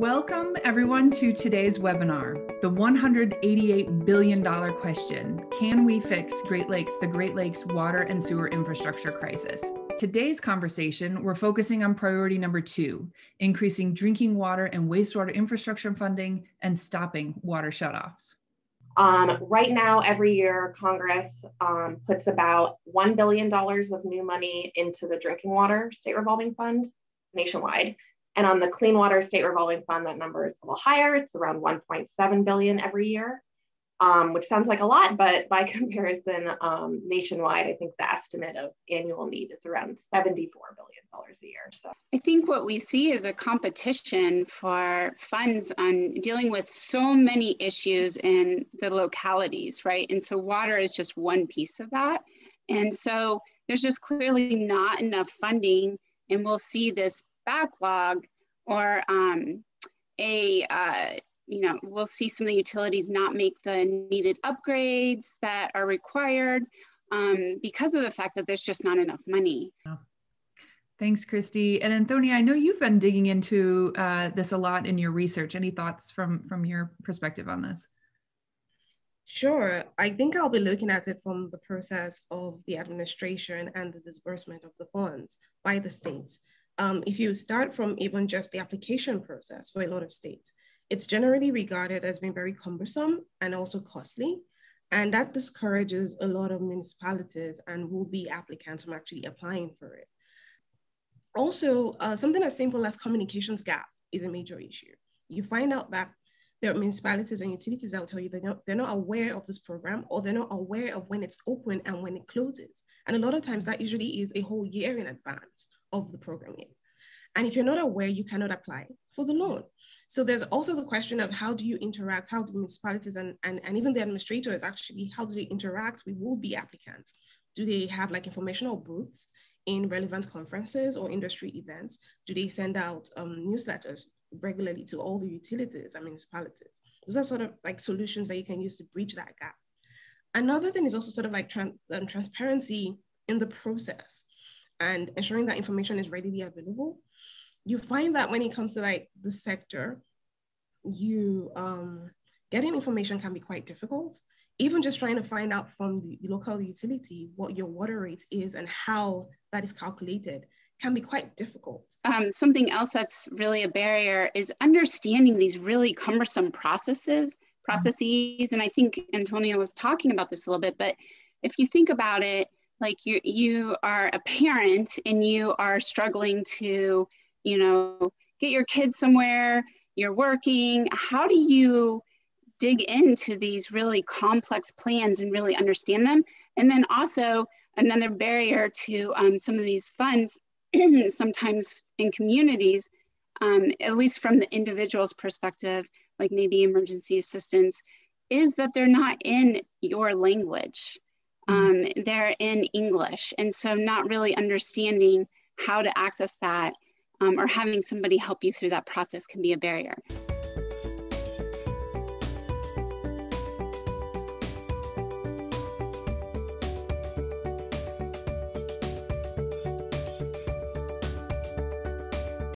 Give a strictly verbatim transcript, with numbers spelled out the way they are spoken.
Welcome everyone to today's webinar, the one hundred eighty-eight billion dollars question, can we fix Great Lakes, the Great Lakes water and sewer infrastructure crisis? Today's conversation, we're focusing on priority number two, increasing drinking water and wastewater infrastructure funding and stopping water shutoffs. Um, right now, every year, Congress um, puts about one billion dollars of new money into the drinking water state revolving fund nationwide. And on the clean water state revolving fund, that number is a little higher. It's around one point seven billion dollars every year, um, which sounds like a lot, but by comparison, um, nationwide, I think the estimate of annual need is around seventy-four billion dollars a year. So I think what we see is a competition for funds on dealing with so many issues in the localities, right? And so water is just one piece of that. And so there's just clearly not enough funding, and we'll see this backlog or um, a, uh, you know, we'll see some of the utilities not make the needed upgrades that are required um, because of the fact that there's just not enough money. Thanks, Christy. And Antonia, I know you've been digging into uh, this a lot in your research. Any thoughts from, from your perspective on this? Sure. I think I'll be looking at it from the process of the administration and the disbursement of the funds by the states. Um, if you start from even just the application process for a lot of states, it's generally regarded as being very cumbersome and also costly. And that discourages a lot of municipalities and will-be applicants from actually applying for it. Also, uh, something as simple as communications gap is a major issue. You find out that there are municipalities and utilities that will tell you they're not, they're not aware of this program, or they're not aware of when it's open and when it closes. And a lot of times that usually is a whole year in advance of the programming. And if you're not aware, you cannot apply for the loan. So there's also the question of how do you interact, how do municipalities and, and, and even the administrators actually, how do they interact with will-be applicants? Do they have like informational booths in relevant conferences or industry events? Do they send out um, newsletters regularly to all the utilities and municipalities? Those are sort of like solutions that you can use to bridge that gap. Another thing is also sort of like trans um, transparency in the process and ensuring that information is readily available. You find that when it comes to like the sector, you um, getting information can be quite difficult. Even just trying to find out from the local utility what your water rate is and how that is calculated can be quite difficult. Um, something else that's really a barrier is understanding these really cumbersome processes, processes. And I think Antonia was talking about this a little bit, but if you think about it, like you, you are a parent and you are struggling to, you know, get your kids somewhere, you're working, how do you dig into these really complex plans and really understand them? And then also another barrier to um, some of these funds, sometimes in communities, um, at least from the individual's perspective, like maybe emergency assistance, is that they're not in your language. Um, they're in English. And so not really understanding how to access that um, or having somebody help you through that process can be a barrier.